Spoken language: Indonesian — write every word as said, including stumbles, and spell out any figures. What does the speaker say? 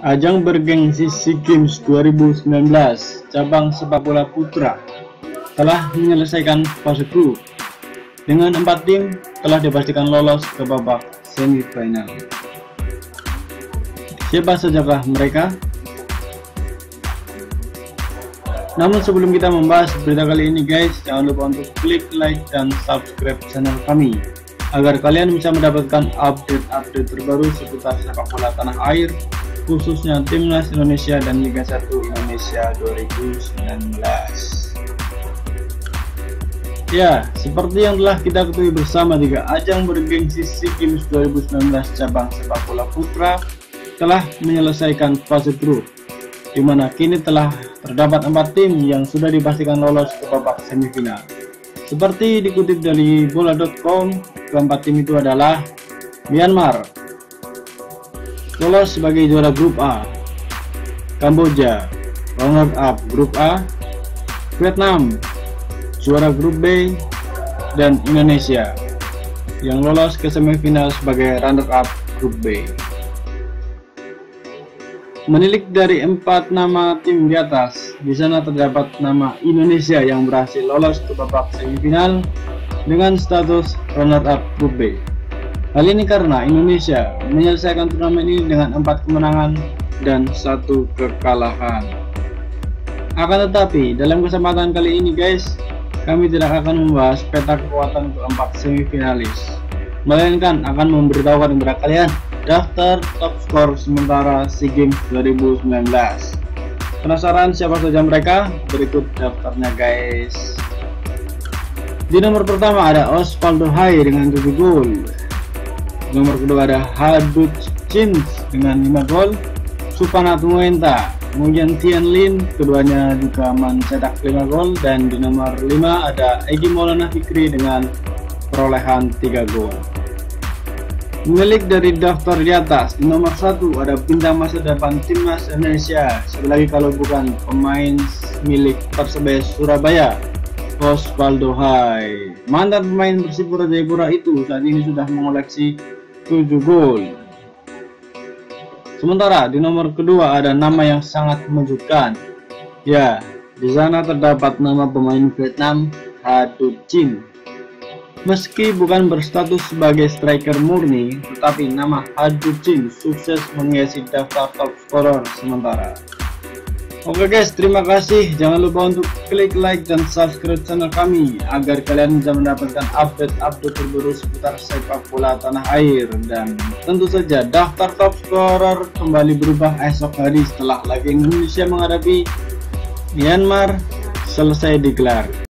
Ajang bergengsi SEA Games dua ribu sembilan belas cabang sepak bola putra telah menyelesaikan fase grup dengan empat tim telah dipastikan lolos ke babak semifinal. Siapa sajakah mereka? Namun sebelum kita membahas berita kali ini guys, jangan lupa untuk klik like dan subscribe channel kami agar kalian bisa mendapatkan update-update terbaru seputar sepak bola tanah air, khususnya Timnas Indonesia dan Liga satu Indonesia dua ribu sembilan belas. Ya, seperti yang telah kita ketahui bersama, tiga ajang bergengsi SEA Games dua ribu sembilan belas cabang sepak bola putra telah menyelesaikan fase grup, di mana kini telah terdapat empat tim yang sudah dipastikan lolos ke babak semifinal. Seperti dikutip dari bola titik com, keempat tim itu adalah Myanmar lolos sebagai juara grup A, Kamboja runner up grup A, Vietnam juara grup B, dan Indonesia yang lolos ke semifinal sebagai runner up grup B. Menilik dari empat nama tim di atas, di sana terdapat nama Indonesia yang berhasil lolos ke babak semifinal dengan status runner up grup B. Hal ini karena Indonesia menyelesaikan turnamen ini dengan empat kemenangan dan satu kekalahan. Akan tetapi dalam kesempatan kali ini guys, kami tidak akan membahas peta kekuatan keempat semifinalis, melainkan akan memberitahukan kepada kalian daftar top skor sementara SEA Games dua ribu sembilan belas. Penasaran siapa saja mereka? Berikut daftarnya guys. Di nomor pertama ada Osvaldo Hai dengan tujuh gol. Nomor kedua ada Hadut Chin dengan lima gol. Supanat Muenta, kemudian Tian Lin, keduanya juga mencetak lima gol. Dan di nomor lima ada Egy Maulana Fikri dengan perolehan tiga gol. Menilik dari daftar di atas, di nomor satu ada bintang masa depan Timnas Indonesia, sekali lagi kalau bukan pemain milik Persebaya Surabaya, Osvaldo Hai. Mantan pemain Persipura Jayapura itu saat ini sudah mengoleksi tujuh gol. Sementara di nomor kedua ada nama yang sangat mengejutkan. Ya, di sana terdapat nama pemain Vietnam, Hadut Chin. Meski bukan berstatus sebagai striker murni, tetapi nama Hadut Chin sukses mengisi daftar top scorer sementara. Oke guys, terima kasih. Jangan lupa untuk klik like dan subscribe channel kami agar kalian bisa mendapatkan update-update terbaru seputar sepak bola tanah air. Dan tentu saja daftar top scorer kembali berubah esok hari setelah laga Indonesia menghadapi Myanmar selesai digelar.